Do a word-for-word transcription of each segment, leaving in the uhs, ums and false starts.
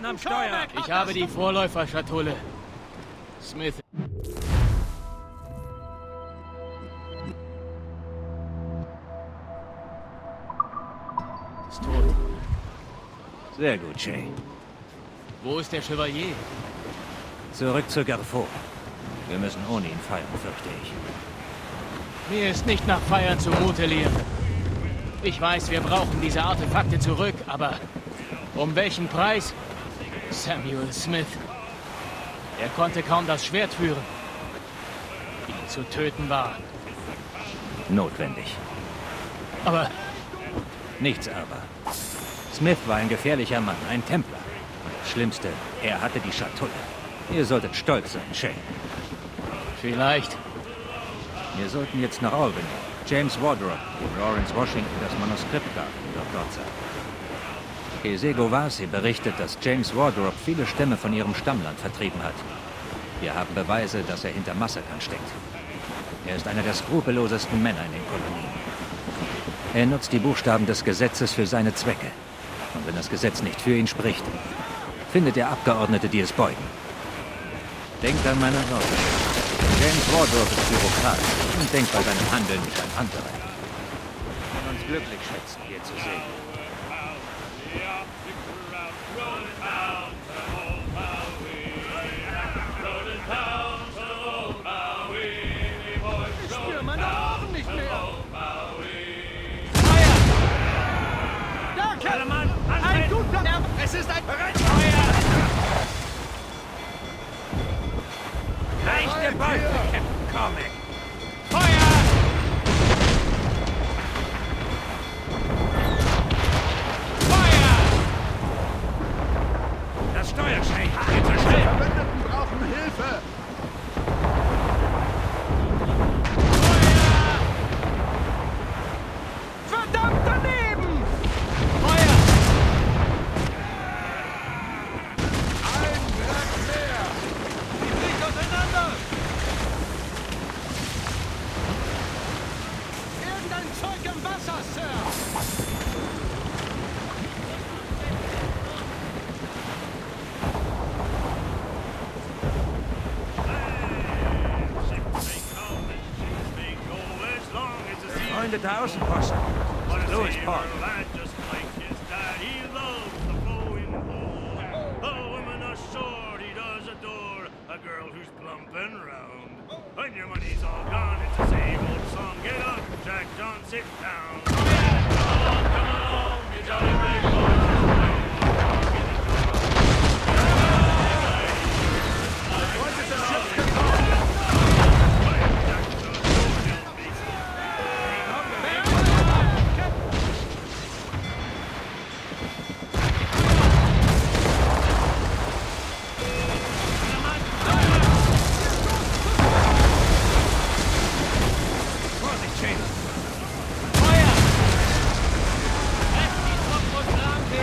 hinten am Steuer. Ich habe die Vorläuferschatulle. Smith. Ist tot. Sehr gut, Shay. Wo ist der Chevalier? Zurück zu Garfo. Wir müssen ohne ihn feiern, fürchte ich. Mir ist nicht nach Feiern zumute, Liam. Ich weiß, wir brauchen diese Artefakte zurück, aber um welchen Preis? Samuel Smith. Er konnte kaum das Schwert führen. Ihn zu töten war. Notwendig. Aber Nichts aber. Smith war ein gefährlicher Mann, ein Templer. Und das Schlimmste, er hatte die Schatulle. Ihr solltet stolz sein, Shay. vielleicht. Wir sollten jetzt nach Albany. James Wardrop, dem Lawrence Washington das Manuskript gab, wird dort sein. Kesego Vasi berichtet, dass James Wardrop viele Stämme von ihrem Stammland vertrieben hat. Wir haben Beweise, dass er hinter Massakern steckt. Er ist einer der skrupellosesten Männer in den Kolonien. Er nutzt die Buchstaben des Gesetzes für seine Zwecke. Und wenn das Gesetz nicht für ihn spricht, findet er Abgeordnete, die es beugen. Denkt an meine Worte. James Wardrop ist Bürokrat und denkt bei seinem Handeln nicht an andere. Wir können uns glücklich schätzen, hier zu sehen. Ich spüre meine Ohren nicht mehr. Da, Kellermann! Ein guter... Es ist ein... Bereit! Feuer! Reicht der Beute, Captain Cormac! Feuer! Feuer! Das Steuer, Shay! Geht so schnell! Verbündeten brauchen Hilfe! Verdammt daneben! Feuer! Ein Wrack mehr! Die fliegt auseinander! Irgendein Zeug im Wasser, Sir! Freunde der Außenposten! Louis Paul! When your money's all gone, it's the same old song. Get up, Jack John, sit down. Come along, come along, you jolly big boys. Feuer! Rechts die Truppen und Flanke!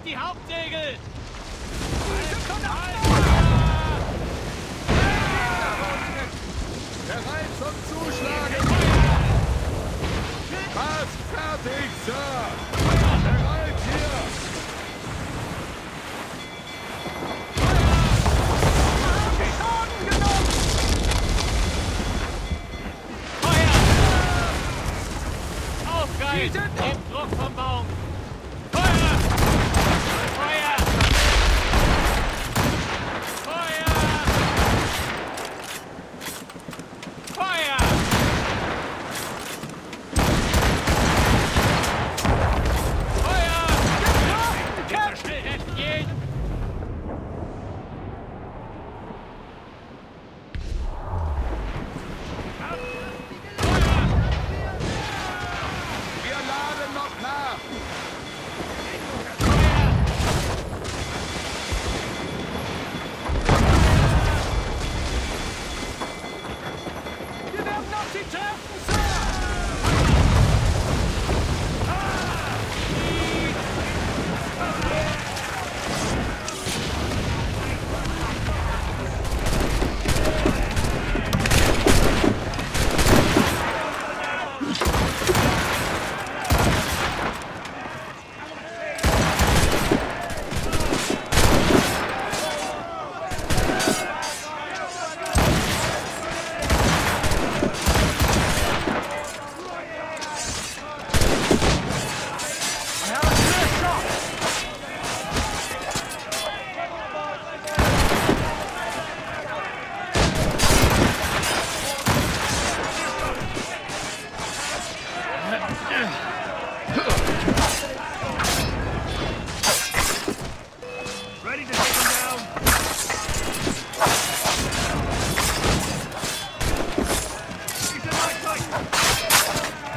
die Hauptsegel! Bereit zum Zuschlagen! Fast fertig, Sir! Bereit hier! Schaden genommen! Feuer! Aufgreifen! Nehmt Druck vom Baum! Feuer! Feuer! Feuer! Feuer! Feuer! Kämpft! Helft jeden! Wir laden noch nach! Wir werden noch sie treffen, Sir! Ready to take him down? He's in my sight!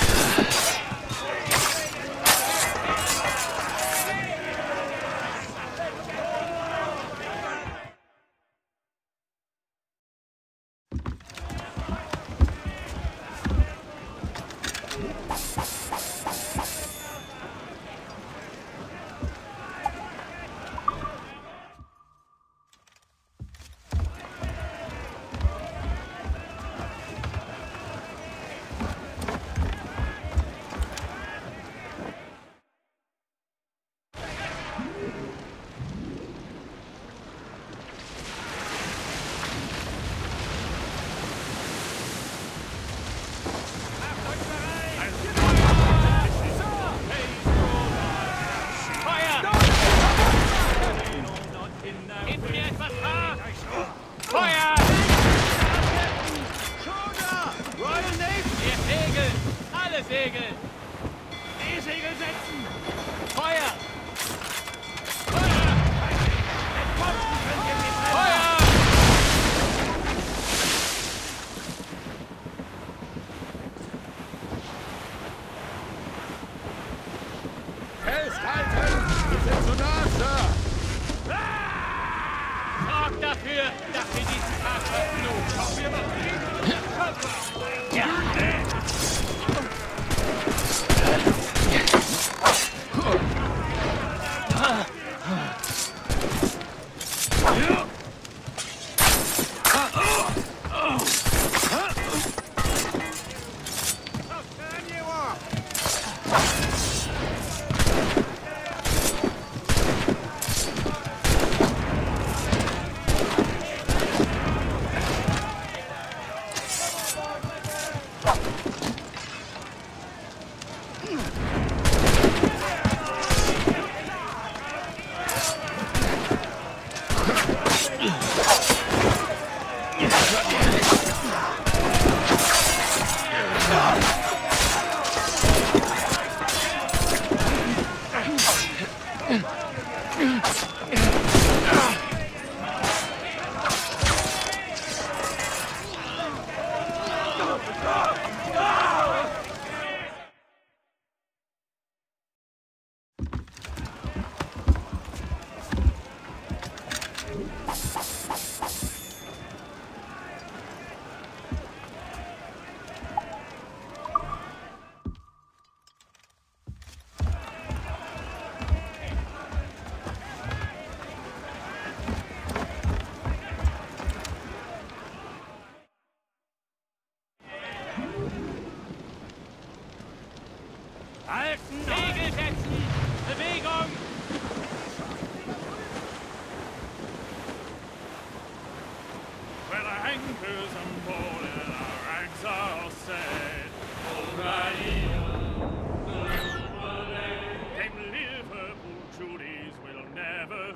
Hinten mir etwas Haar! Feuer! Schauder! Royal Navy! Wir segeln! Alle segeln! Die Segel setzen! Feuer! Feuer! Feuer! Festhalten! Wir sind zu nah, Sir! Sorgt dafür, dass wir diesen Tag verfluchen!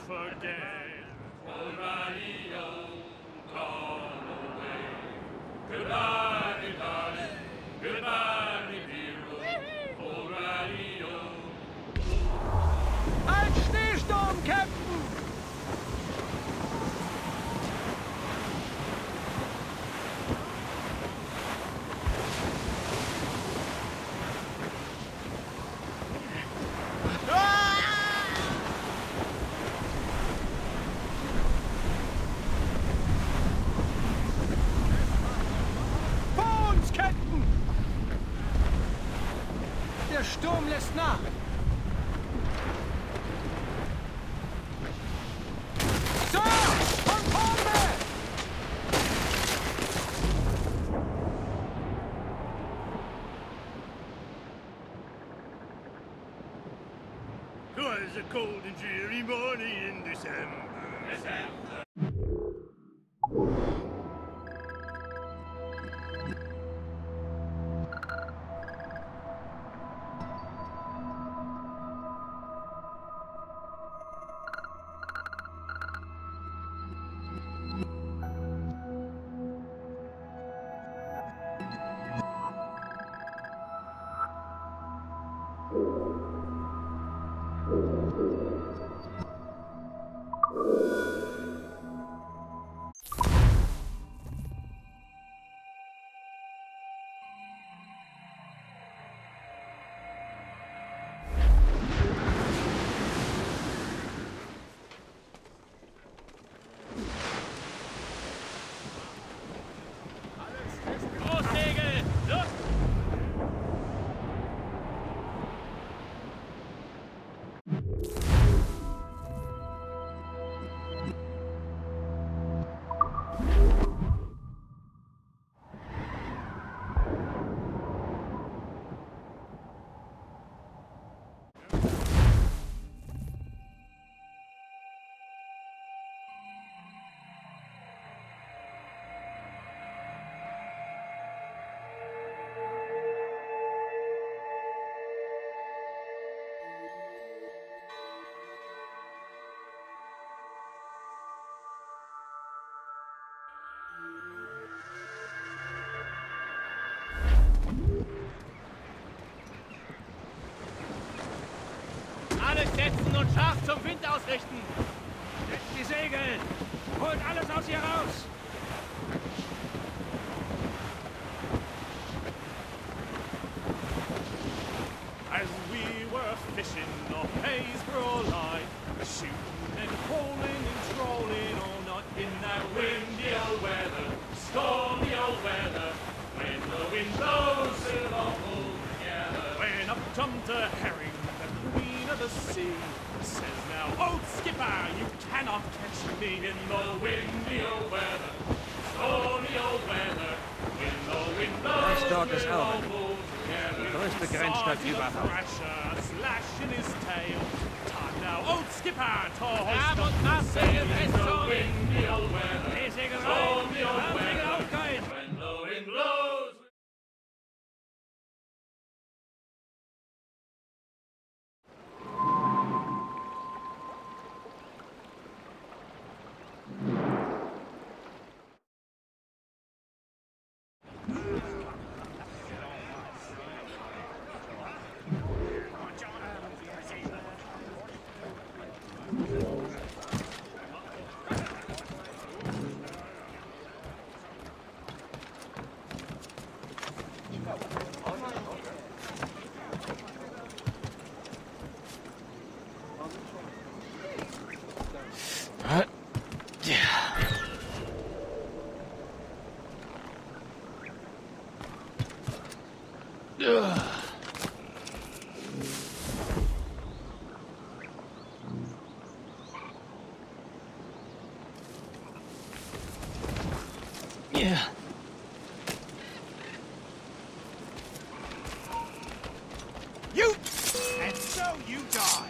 forget. O'Reilly, gone away. Goodbye, darling. Goodbye, dear. O'Reilly. Ein Schneesturm, Captain! Der Sturm lässt nach. Sir! Von vorne! Twas a cold and dreary morning in December. December. Alles setzen und scharf zum Wind ausrichten. Setzt die Segel. Holt alles aus ihr raus. As we were fishing off Haysborough Line, shooting and hauling and trolling all night in that windy old weather, stormy old weather, when the wind blows we'll all pull together. When up jumped a herring, the queen of the sea, says now, "Oh skipper, you cannot catch me in the windy old weather, stormy old weather, when the wind blows Das dort ist we'll all Albany. pull together." Die größte Grenzstadt überhaupt. Slashing his tail. Time now, old skipper, to Trab und Mast, Segel fest zum Wind. windy old weather. Die Segel Stormy rein. old Segel weather. aufgehen. When the wind blows. Yeah. You! And so you die!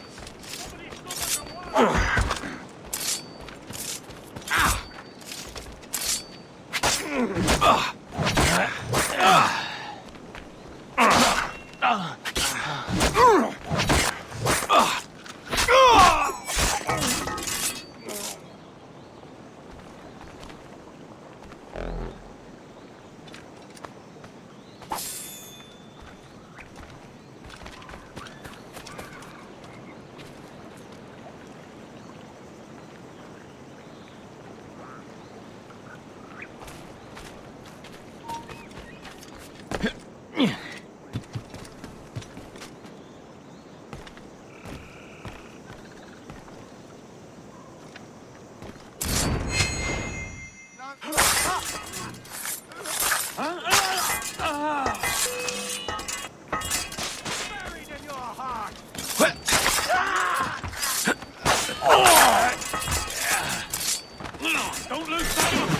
Don't lose sight of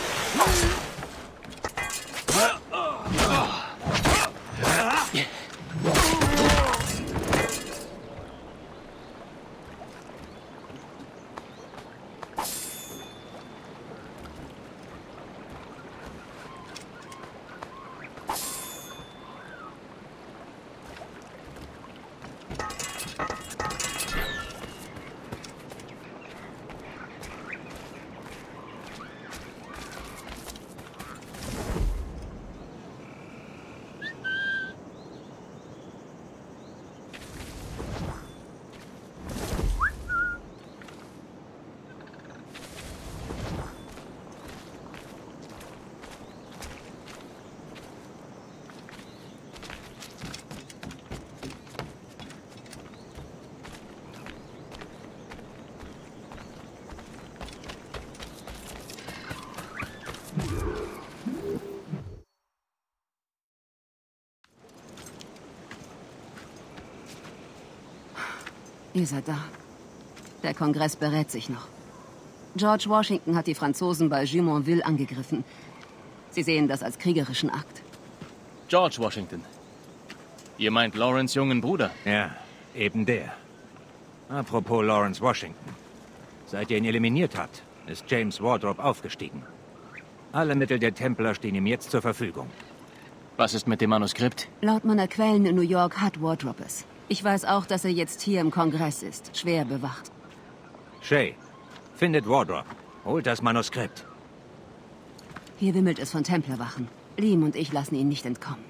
Ihr seid da. Der Kongress berät sich noch. George Washington hat die Franzosen bei Jumonville angegriffen. Sie sehen das als kriegerischen Akt. George Washington. Ihr meint Lawrence' jungen Bruder? Ja, eben der. Apropos Lawrence Washington. Seit ihr ihn eliminiert habt, ist James Wardrop aufgestiegen. Alle Mittel der Templer stehen ihm jetzt zur Verfügung. Was ist mit dem Manuskript? Laut meiner Quellen in New York hat Wardrop es. Ich weiß auch, dass er jetzt hier im Kongress ist, schwer bewacht. Shay, findet Wardrop. Holt das Manuskript. Hier wimmelt es von Templerwachen. Liam und ich lassen ihn nicht entkommen.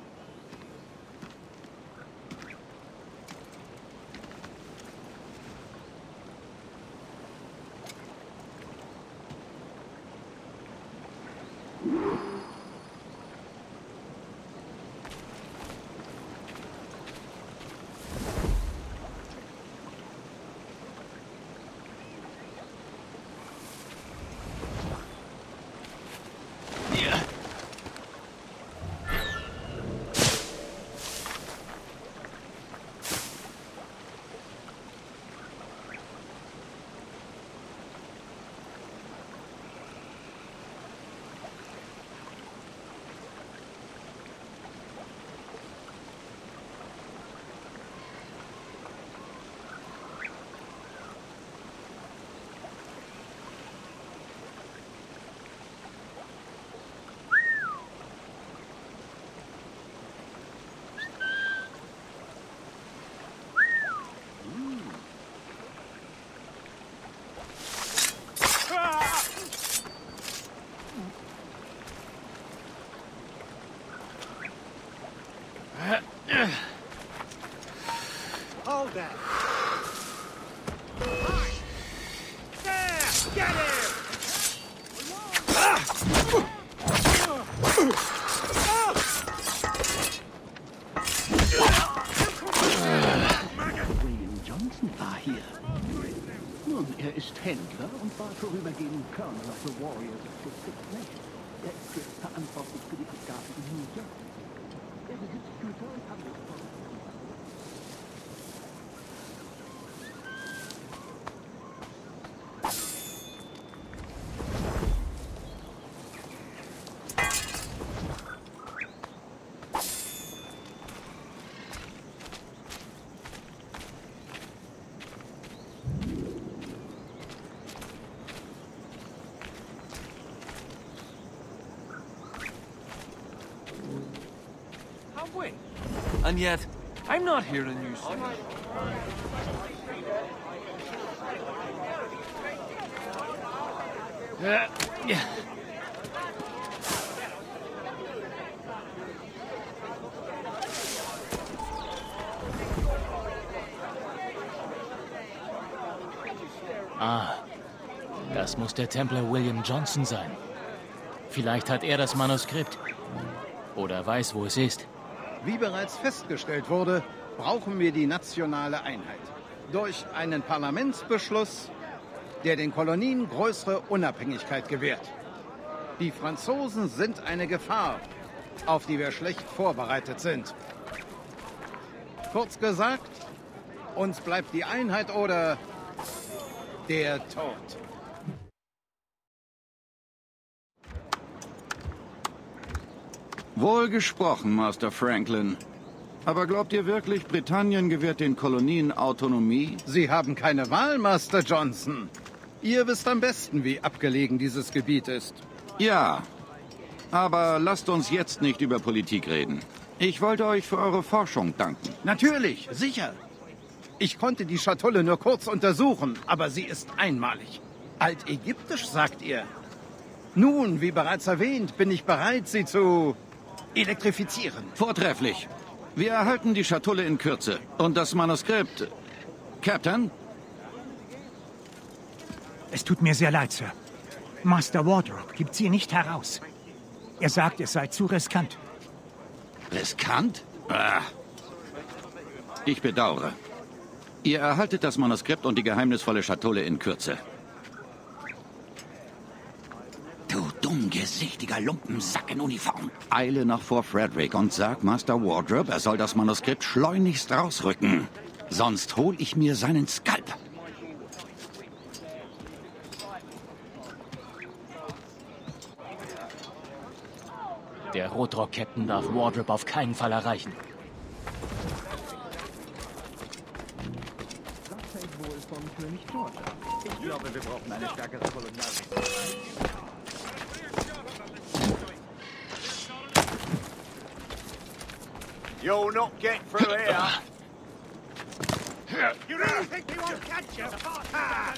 Hold that. There! Get him! William Johnson war hier. Nun, er ist Händler und war vorübergehend Colonel of the Warriors of the Six Nations. Er ist jetzt verantwortlich für die Abgabe in New York. Er besitzt Güter und Handelsvorräte. And yet, I'm not hearing you sing. Ja, ja. Ah, das muss der Templer William Johnson sein. Vielleicht hat er das Manuskript. Oder weiß, wo es ist. Wie bereits festgestellt wurde, brauchen wir die nationale Einheit. Durch einen Parlamentsbeschluss, der den Kolonien größere Unabhängigkeit gewährt. Die Franzosen sind eine Gefahr auf die wir schlecht vorbereitet sind. Kurz gesagt, uns bleibt die Einheit oder der Tod. Wohl gesprochen, Master Franklin. Aber glaubt ihr wirklich, Britannien gewährt den Kolonien Autonomie? Sie haben keine Wahl, Master Johnson. Ihr wisst am besten, wie abgelegen dieses Gebiet ist. Ja, aber lasst uns jetzt nicht über Politik reden. Ich wollte euch für eure Forschung danken. Natürlich, sicher. Ich konnte die Schatulle nur kurz untersuchen, aber sie ist einmalig. Altägyptisch, sagt ihr. Nun, wie bereits erwähnt, bin ich bereit, sie zu elektrifizieren. Vortrefflich. Wir erhalten die Schatulle in Kürze. Und das Manuskript... Captain? Es tut mir sehr leid, Sir. Master Wardrop gibt sie nicht heraus. Er sagt, es sei zu riskant. Riskant? Ah. Ich bedauere. Ihr erhaltet das Manuskript und die geheimnisvolle Schatulle in Kürze. Du dummgesichtiger Lumpensack in Uniform. Eile nach Fort Frederick und sag Master Wardrop, er soll das Manuskript schleunigst rausrücken. Sonst hol ich mir seinen Skalp. Der Rotrock-Captain darf Wardrop auf keinen Fall erreichen. Das hängt wohl vom König George ab. Ich glaube, wir brauchen eine stärkere Kolonialregierung. You'll not get through here. You really think he won't catch you? Ah.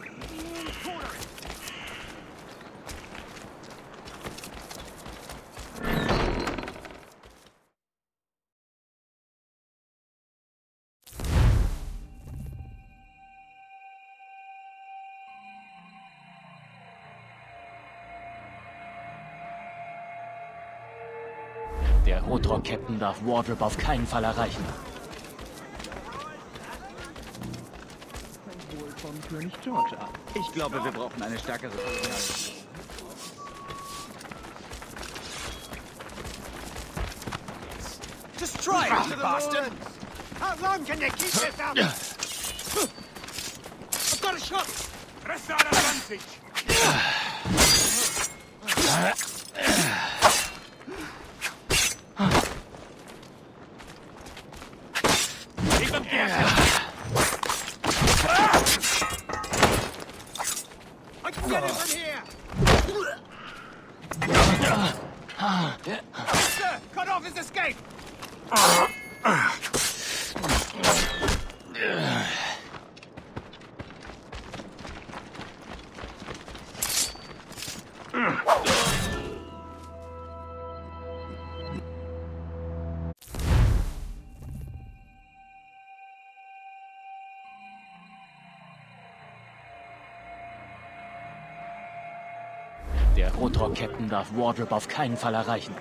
Der Rotrock-Captain darf Wardrop auf keinen Fall erreichen. Das hängt wohl vom König George ab. Ich glaube, wir brauchen eine stärkere Kolonialregierung. Just try it, you bastard! How long can you keep this up? I've got a shot! Press our advantage! I can get him from here! Sir, cut off his escape! Der Rotrock-Captain darf Wardrop auf keinen Fall erreichen.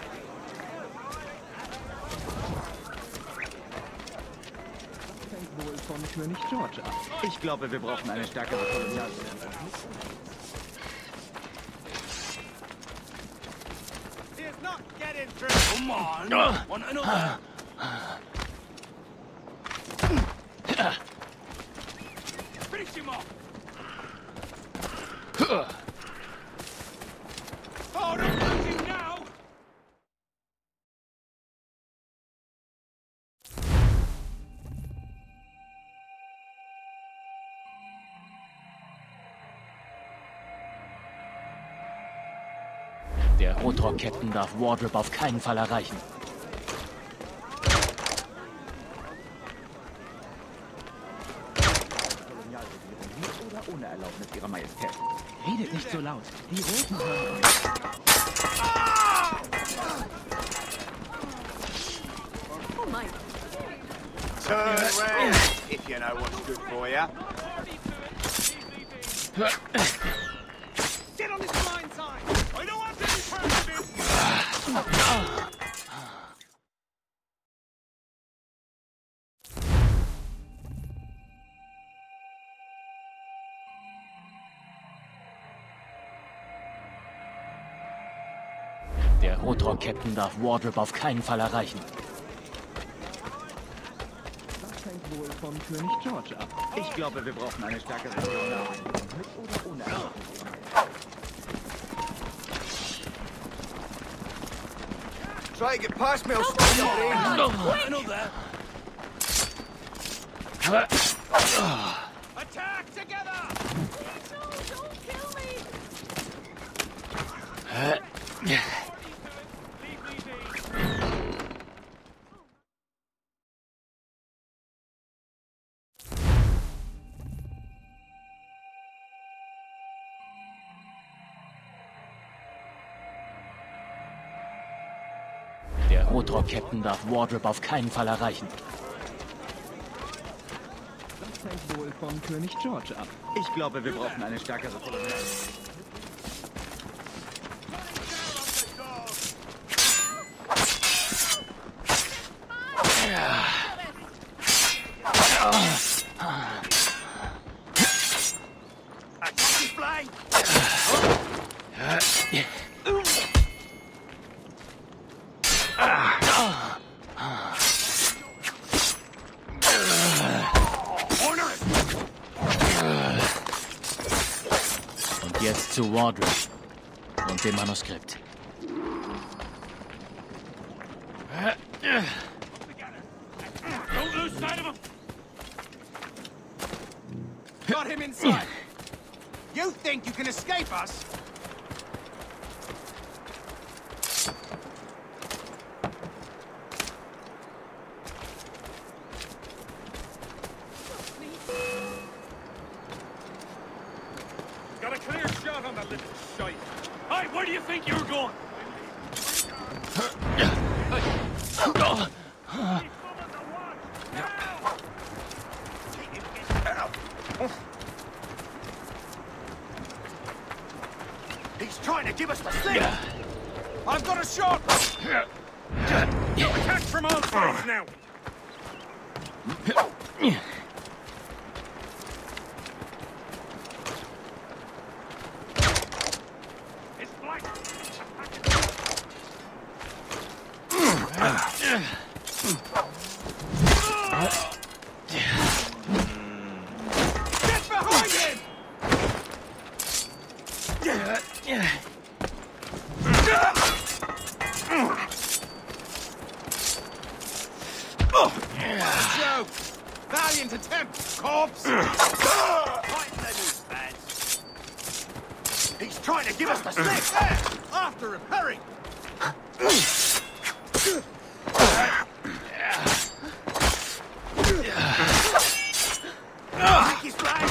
Das hängt wohl vom König George ab. Ich glaube, wir brauchen eine stärkere Kolonialregierung. He's not getting through! Come on! Want another? Finish him off! Oh, don't touch him now! Der Rotrock-Captain darf Wardrop auf keinen Fall erreichen. Kolonialregierung mit oder ohne Erlaubnis Ihrer Majestät. Redet nicht so laut. Die Roten hören uns. Oh mein. Turn round if you know what's good for you. Get on this blind side! I don't want any part of this! Der Rotrock-Captain darf Wardrop auf keinen Fall erreichen. Das hängt wohl vom König George ab. Ich glaube, wir brauchen eine stärkere Version. Mit oder ohne Erfahrung. Try to get past me, I'll stop you. I know that. Attack together! Please, no, don't kill me! Der Rotrock-Captain darf Wardrop auf keinen Fall erreichen. Das hängt wohl vom König George ab. Ich glaube, wir brauchen eine stärkere Version. Und jetzt zu Wardrop und dem Manuskript. Don't lose sight of him! Got him inside! You think you can escape us? Got a clear shot on that little shite. Hey, where do you think you're going? He's trying to give us the slip! I've got a shot! Attack from all sides now! It's black! Get behind him! Joe! Valiant attempt, corpse! Fighting the new fans. He's trying to give us the slip! There! After him! Hurry! Take his flag!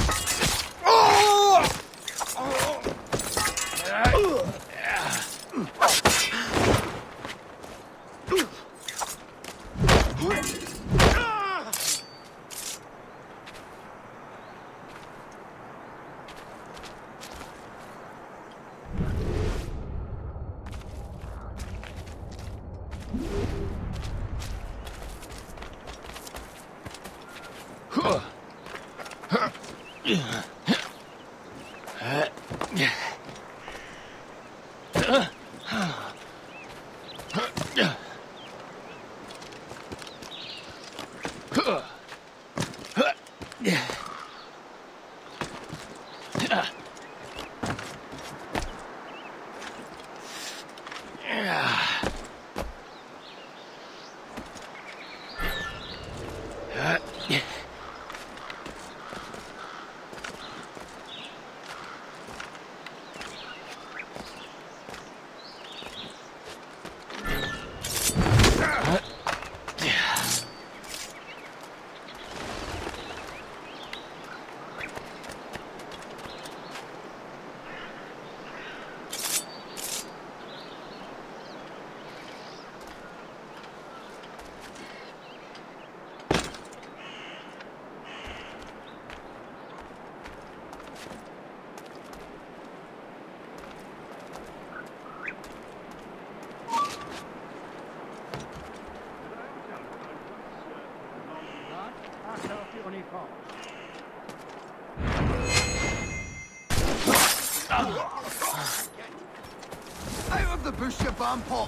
I will of the bush, you bum pop.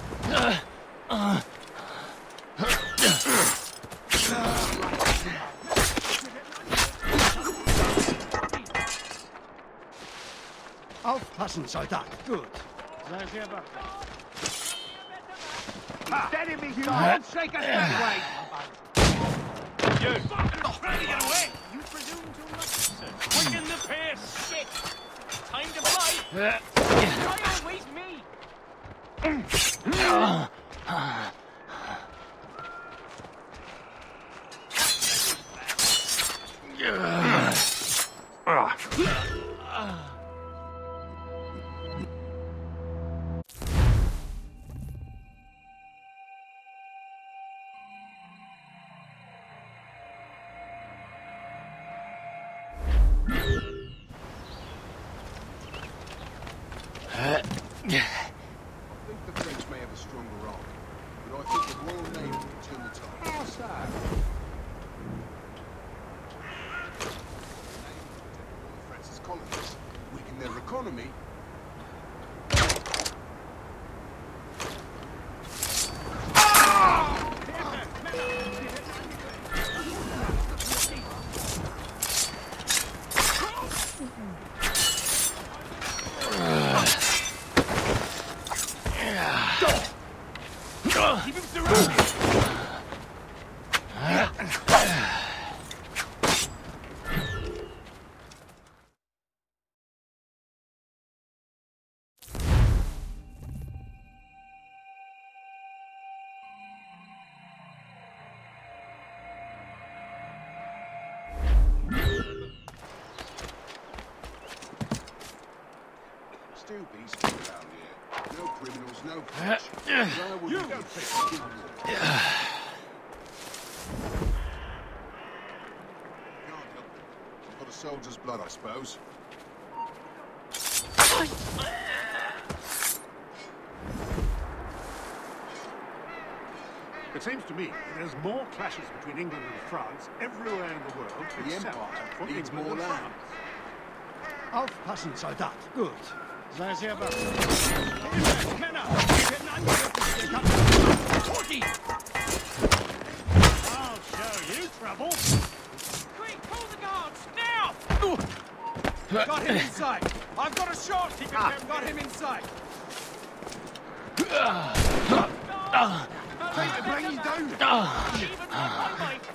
Aufpassen, Soldat. Gut. Sei sehr wachsam. Steady me, you don't shake us that way. You! Not ready to get away! You presume too much, sir. Quicken the pace! Shit! Time to fly! Why always me? I think the French may have a stronger arm, but I think the Royal Navy will turn the tide. How so? France's colonies, weaken their economy. Keep him surrounded! Still peaceful around here. No criminals, no French. No, well, you don't take the good war. Can't help it. I've got a soldier's blood, I suppose. It seems to me there's more clashes between England and France everywhere in the world. The except Empire for needs England more and land. France. Aufpassen, Soldat. Gut. Sei sehr wachsam. Männer! Wir werden angegriffen! I'll show you trouble. Quick, pull the guards! Now! Got him inside! I've got a shot! He can have got him inside! Take the bring you down! Even with one bite!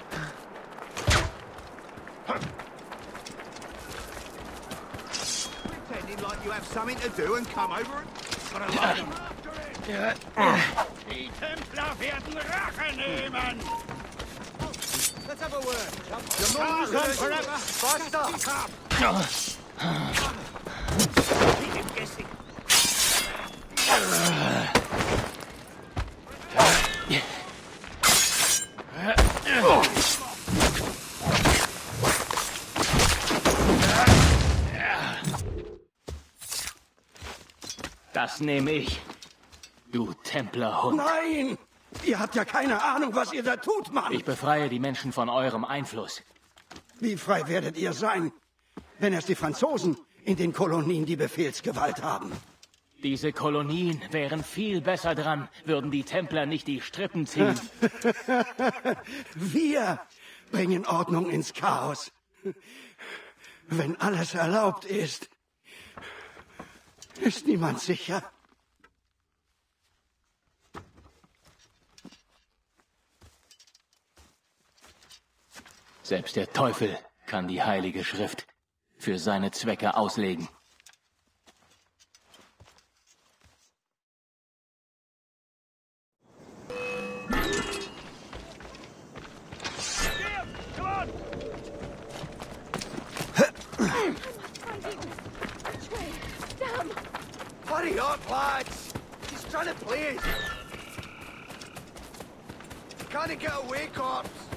Pretending like you have something to do and come over and... Got a lot of them. Die Templer werden Rache nehmen. Let's have a word. Your moves on forever. Faster! Keep him guessing. Das nehme ich. Du Templerhund. Nein! Ihr habt ja keine Ahnung, was ihr da tut, Mann! Ich befreie die Menschen von eurem Einfluss. Wie frei werdet ihr sein, wenn erst die Franzosen in den Kolonien die Befehlsgewalt haben? Diese Kolonien wären viel besser dran, würden die Templer nicht die Strippen ziehen. Wir bringen Ordnung ins Chaos. Wenn alles erlaubt ist, ist niemand sicher. Selbst der Teufel kann die Heilige Schrift für seine Zwecke auslegen. Hurry up, lads! He's trying to play us! Can't he get away, corpse?